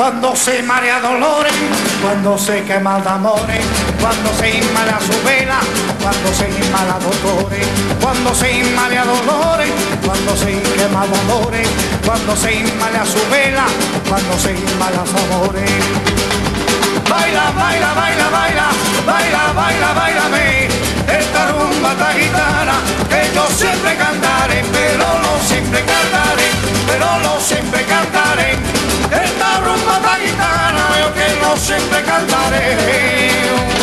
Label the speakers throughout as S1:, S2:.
S1: cuando se marea dolores, cuando se quema de amores, cuando se inmala su vela, cuando se inmala dolores, cuando se inmala dolores, cuando se quema dolores, cuando se inmala su vela, cuando se inmala sus amores. Baila, baila, baila, baila, baila, baila, bailame, esta rumba esta gitana que yo siempre cantaré, pero no siempre cantaré, pero no siempre cantaré, esta rumba esta gitana yo que no siempre cantaré.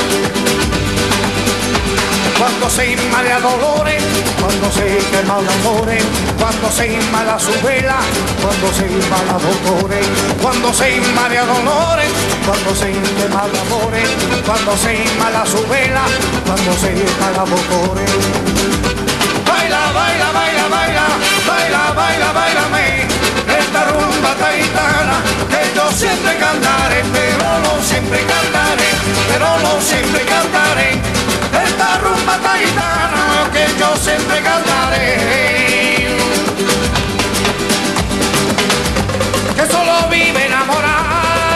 S1: Cuando se inmala dolores, cuando se quema de amores, cuando se inmala su vela, cuando se inmala dolores, cuando se inmala dolores, cuando se quema de amores, cuando se inmala su vela, cuando se inmala dolores. Baila, baila, baila, baila, baila, baila, bailame, esta rumba esta gitana que yo siempre cantaré, pero no siempre cantaré, pero no siempre cantaré, esta rumba esta gitana que yo siempre cantaré. Que solo vive enamorarte,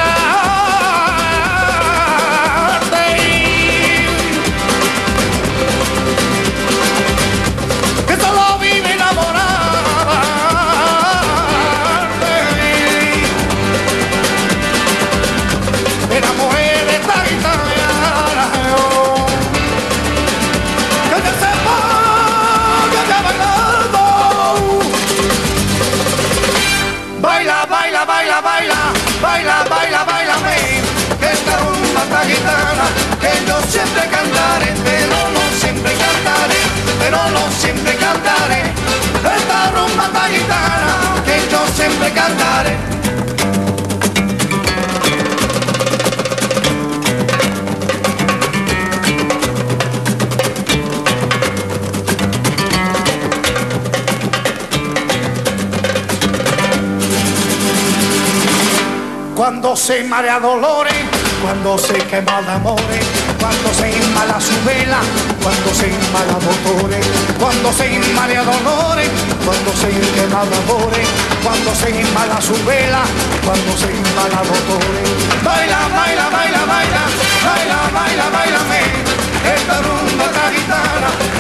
S1: que solo vive enamorarte, de la mujer de esta gitana. Baila, baila, baila, baila, baila, baila, bailame, esta rumba esta gitana que yo siempre cantaré, pero no siempre cantaré, pero no siempre cantaré, esta rumba esta gitana que yo siempre cantaré. Cuando se marea dolores, cuando se quema de amores, cuando se inmala su vela, cuando se inmala motores, cuando se inmala dolores, cuando se quema de amores, cuando se inmala su vela, cuando se inmala motores. Baila, baila, baila, baila, baila, baila, bailame, esta rumba esta gitana